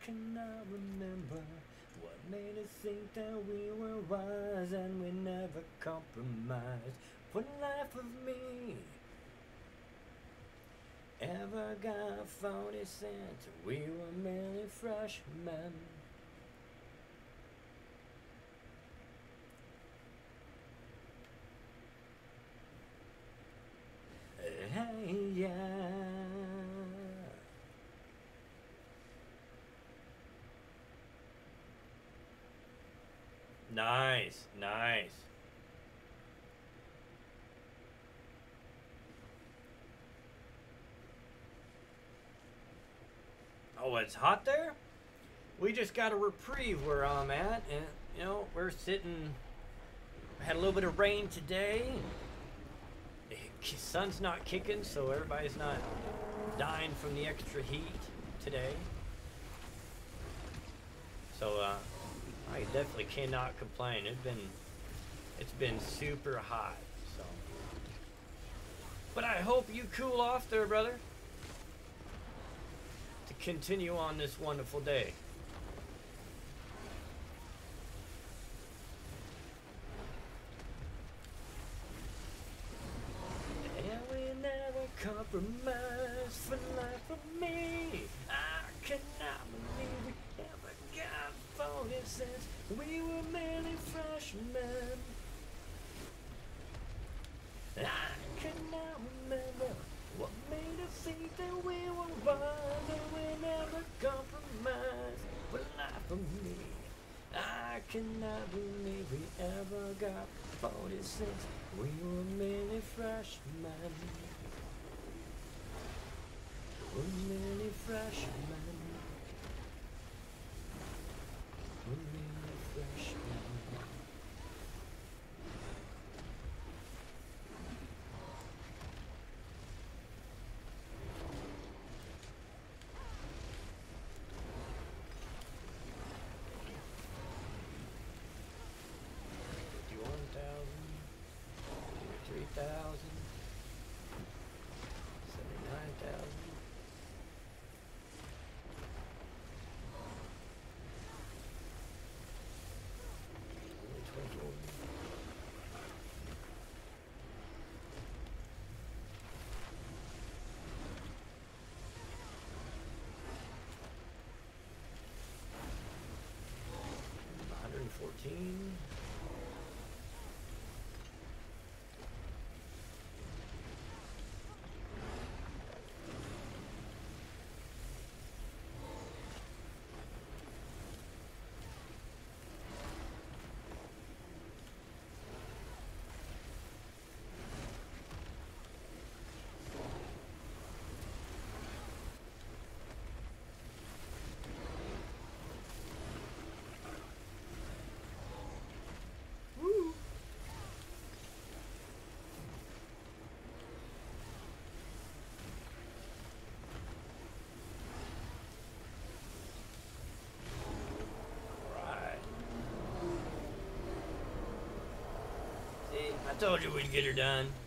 cannot remember what made us think that we were wise and we never compromised. For the life of me, ever got 40 cents. We were merely freshmen. Hey, yeah. Nice, nice. Oh, it's hot there? We just got a reprieve where I'm at, and you know, we're sitting. Had a little bit of rain today. The sun's not kicking, so everybody's not dying from the extra heat today. So I definitely cannot complain. It's been super hot. So, but I hope you cool off there, brother, to continue on this wonderful day. Compromise for life of me. I cannot believe we ever got 40 cents. We were merely freshmen. I cannot remember what made us think that we were wise and we never compromised for life of me. I cannot believe we ever got 40 cents. We were merely freshmen. We're merely freshmen. We're merely freshmen. I told you we'd get her done.